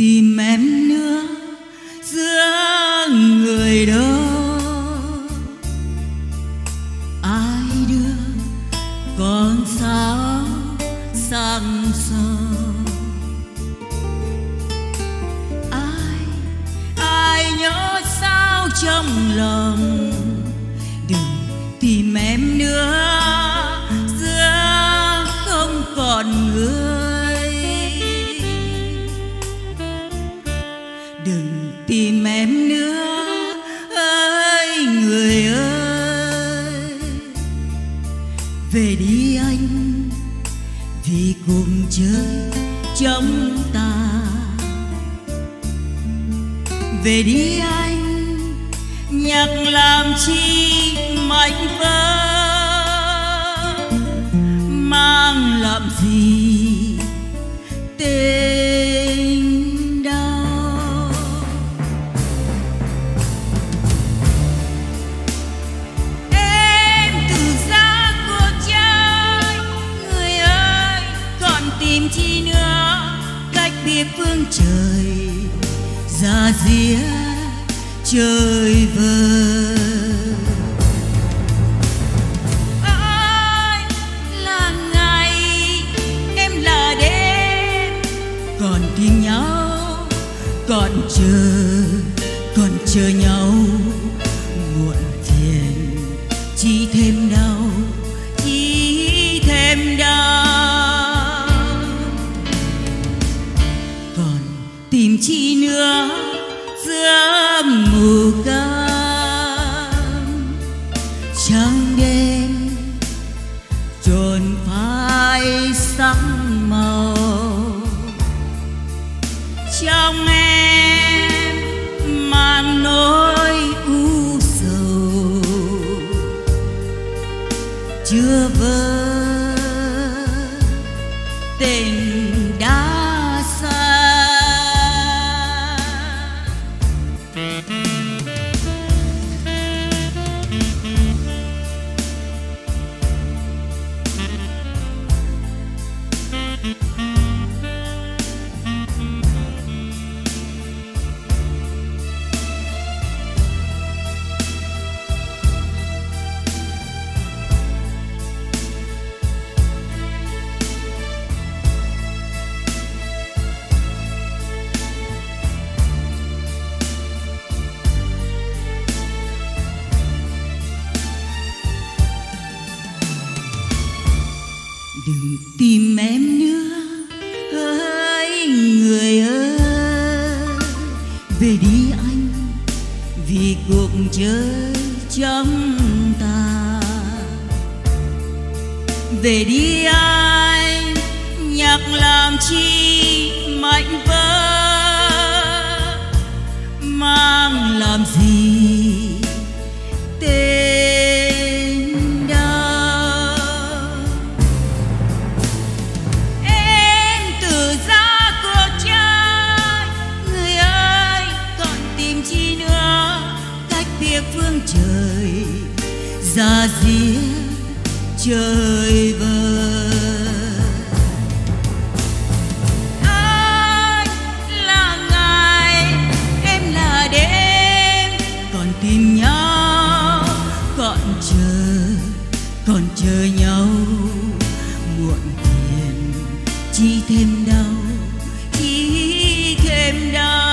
tìm em nữa giữa người đó. Ai đưa con sao sáng soi, ai nhớ sao trong lòng. Đừng tìm em nữa giữa không còn người. Đừng tìm em nữa ơi người ơi. Về đi anh, vì cùng chơi trong ta. Về đi anh, nhạc làm chi mảnh vỡ. Mang làm gì tình đau. Em từ xa cuộc chơi, người ơi còn tìm chi nữa. Cách biệt phương trời ra rìa chơi vơi. Anh là ngày, em là đêm, còn tìm nhau, còn chờ nhau. Muộn phiền chỉ thêm đau, chỉ thêm đau. Còn tìm chi nữa giữa mù cam. Trăng đêm trồn phai sắc màu. Trong em mang nỗi u sầu chưa vỡ tình đã xa. Đừng tìm em nữa hỡi người ơi. Về đi anh, vì cuộc chơi trong ta. Về đi anh, nhạc làm chi mảnh vỡ. Mang làm gì tên đau. Em từ ra cuộc chơi, người ơi còn tìm chi nữa. Cách biệt phương trời ra rìa chơi vơi. Anh là ngày, em là đêm, còn tìm nhau, còn chờ nhau. Muộn phiền chỉ thêm đau, chỉ thêm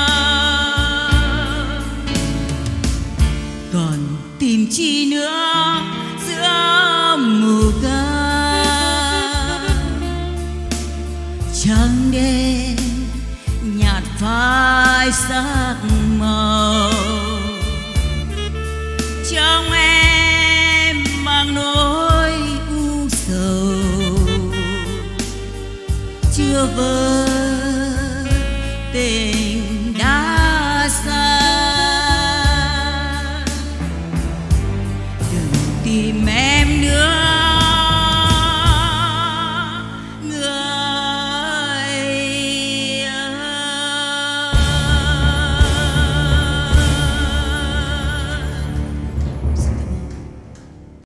đau. Còn tìm chi nữa giữa mù cam. Trăng đêm nhạt phai sắc màu. Trong em mang nỗi u sầu chưa vơi tình